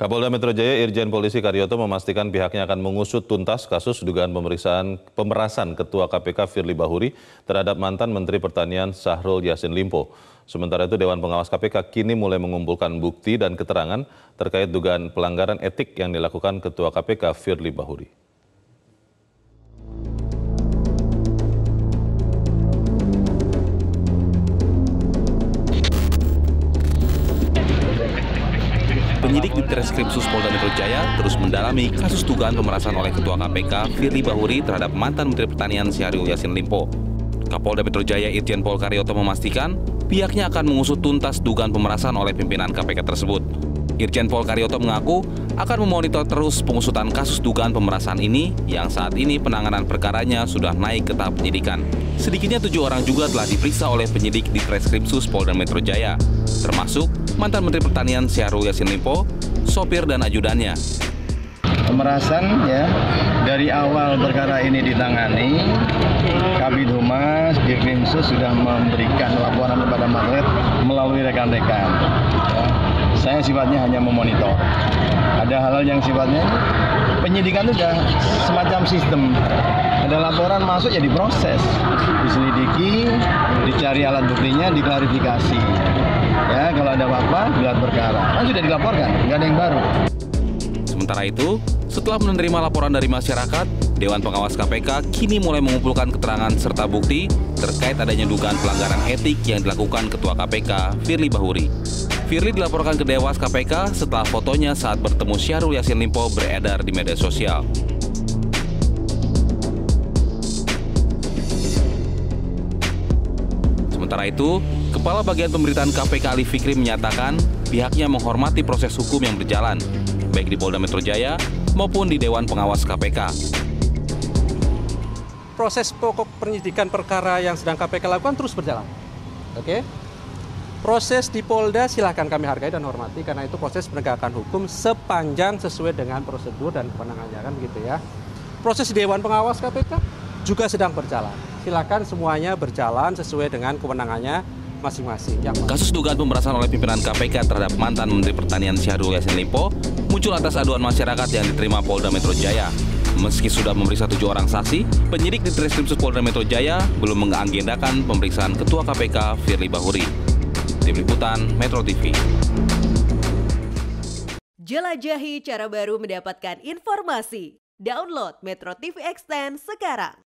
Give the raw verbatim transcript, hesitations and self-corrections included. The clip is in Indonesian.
Kapolda Metro Jaya Irjen Polisi Karyoto memastikan pihaknya akan mengusut tuntas kasus dugaan pemeriksaan pemerasan Ketua K P K Firly Bahuri terhadap mantan Menteri Pertanian Syahrul Yassin Limpo. Sementara itu Dewan Pengawas K P K kini mulai mengumpulkan bukti dan keterangan terkait dugaan pelanggaran etik yang dilakukan Ketua K P K Firly Bahuri. Penyidik di Treskrimsus Polda Metro Jaya terus mendalami kasus dugaan pemerasan oleh Ketua K P K Firly Bahuri terhadap mantan Menteri Pertanian Syahrul Yassin Limpo. Kapolda Metro Jaya Irjen Pol Karyoto memastikan pihaknya akan mengusut tuntas dugaan pemerasan oleh pimpinan K P K tersebut. Irjen Pol Karyoto mengaku akan memonitor terus pengusutan kasus dugaan pemerasan ini yang saat ini penanganan perkaranya sudah naik ke tahap penyidikan. Sedikitnya tujuh orang juga telah diperiksa oleh penyidik di Treskrimsus Polda Metro Jaya, termasuk mantan Menteri Pertanian Syahrul Yassin Limpo, sopir dan ajudannya. Pemerasan ya, dari awal perkara ini ditangani, Kabid Humas, Dirkrimsus sudah memberikan laporan kepada Maklet melalui rekan-rekan. Ya. Saya sifatnya hanya memonitor. Ada hal-hal yang sifatnya penyidikan itu sudah semacam sistem. Ada laporan masuk ya diproses, diselidiki, dicari alat buktinya, diklarifikasi. Ya, kalau ada apa-apa, gelar perkara. Kan sudah dilaporkan, nggak ada yang baru. Sementara itu, setelah menerima laporan dari masyarakat, Dewan Pengawas K P K kini mulai mengumpulkan keterangan serta bukti terkait adanya dugaan pelanggaran etik yang dilakukan Ketua K P K Firly Bahuri. Firly dilaporkan ke Dewas K P K setelah fotonya saat bertemu Syahrul Yassin Limpo beredar di media sosial. Sementara itu, Kepala Bagian Pemberitaan K P K Ali Fikri menyatakan pihaknya menghormati proses hukum yang berjalan, baik di Polda Metro Jaya maupun di Dewan Pengawas K P K. Proses pokok penyidikan perkara yang sedang K P K lakukan terus berjalan. Oke? Proses di Polda silakan kami hargai dan hormati karena itu proses penegakan hukum sepanjang sesuai dengan prosedur dan kewenangannya kan begitu ya. Proses di Dewan Pengawas K P K juga sedang berjalan. Silakan semuanya berjalan sesuai dengan kewenangannya masing-masing. Kasus dugaan pemerasan oleh pimpinan K P K terhadap mantan Menteri Pertanian Syahrul Yassin Limpo muncul atas aduan masyarakat yang diterima Polda Metro Jaya. Meski sudah memeriksa tujuh orang saksi, penyidik di Treskrimsus Polda Metro Jaya belum mengagendakan pemeriksaan Ketua K P K Firly Bahuri. Tim Liputan Metro T V. Jelajahi cara baru mendapatkan informasi. Download Metro T V Extend sekarang.